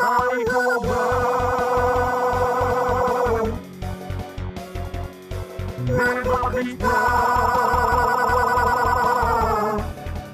I go by. Never be proud.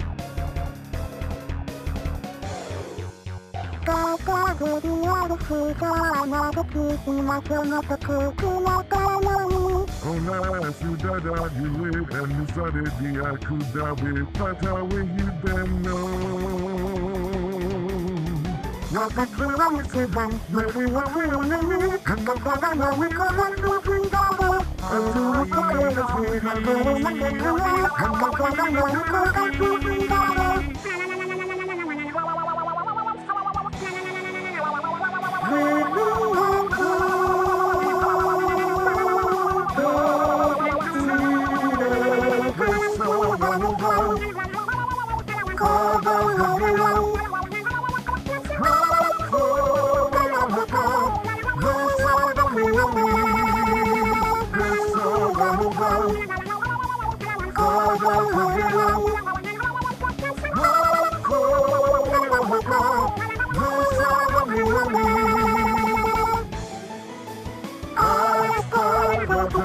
Kaka jadi harus segala bukti macam seperti makanan. Ona sudah dah duit and misalnya dia kuda berkata you them know. Dapat pulang sebang beriwa wili, hendak pada nawi kawan dukung kau. Antara kekera sehat berulang berdua, hendak pada nawi kawan dukung kau. I